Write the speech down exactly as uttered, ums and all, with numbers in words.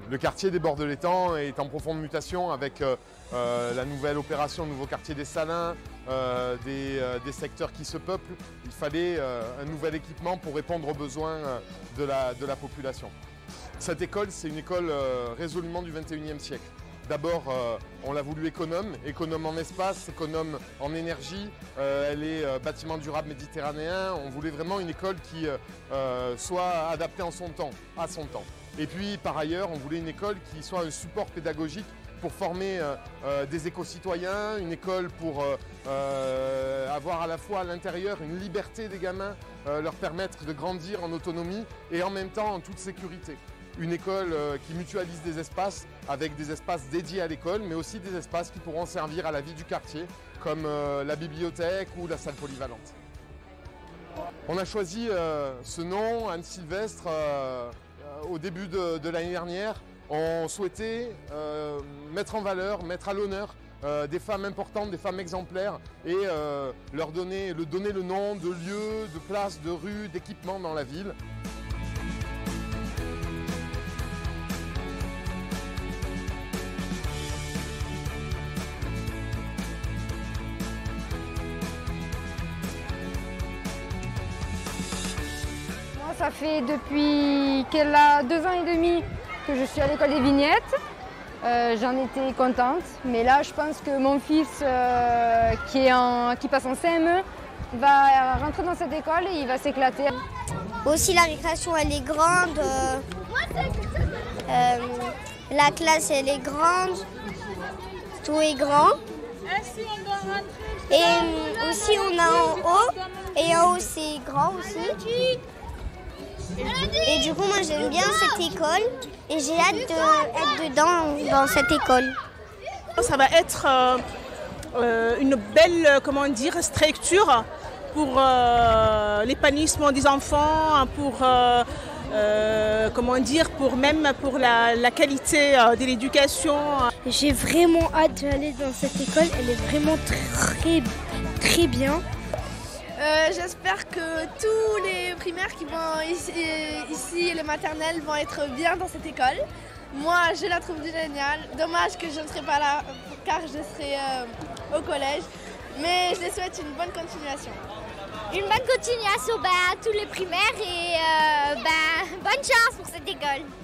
Le quartier des Bords de l'Étang est en profonde mutation avec euh, euh, la nouvelle opération, le nouveau quartier des Salins, euh, des, euh, des secteurs qui se peuplent. Il fallait euh, un nouvel équipement pour répondre aux besoins de la, de la population. Cette école, c'est une école euh, résolument du vingt et unième siècle. D'abord, euh, on l'a voulu économe, économe en espace, économe en énergie. Euh, elle est euh, bâtiment durable méditerranéen. On voulait vraiment une école qui euh, soit adaptée en son temps, à son temps. Et puis, par ailleurs, on voulait une école qui soit un support pédagogique pour former euh, euh, des éco-citoyens, une école pour euh, euh, avoir à la fois à l'intérieur une liberté des gamins, euh, leur permettre de grandir en autonomie et en même temps en toute sécurité. Une école euh, qui mutualise des espaces avec des espaces dédiés à l'école, mais aussi des espaces qui pourront servir à la vie du quartier, comme euh, la bibliothèque ou la salle polyvalente. On a choisi euh, ce nom, Anne Sylvestre, euh, au début de, de l'année dernière. On souhaitait euh, mettre en valeur, mettre à l'honneur euh, des femmes importantes, des femmes exemplaires et euh, leur donner, leur donner le nom de lieux, de places, de rues, d'équipements dans la ville. Moi, ça fait depuis qu'elle a deux ans et demi que je suis à l'école des Vignettes. Euh, J'en étais contente, mais là je pense que mon fils euh, qui, est en, qui passe en C M E va rentrer dans cette école et il va s'éclater. Aussi la récréation elle est grande, euh, euh, la classe elle est grande, tout est grand. Et euh, aussi on a en haut, et en haut c'est grand aussi. Et du coup, moi j'aime bien cette école et j'ai hâte d'être dedans dans cette école. Ça va être euh, euh, une belle, comment dire, structure pour euh, l'épanouissement des enfants, pour euh, euh, comment dire, pour même pour la, la qualité euh, de l'éducation. J'ai vraiment hâte d'aller dans cette école. Elle est vraiment très très bien. Euh, J'espère que tous les primaires qui vont ici, ici et les maternelles vont être bien dans cette école. Moi, je la trouve géniale. Dommage que je ne serai pas là car je serai euh, au collège. Mais je les souhaite une bonne continuation. Une bonne continuation bah, à tous les primaires et euh, bah, bonne chance pour cette école.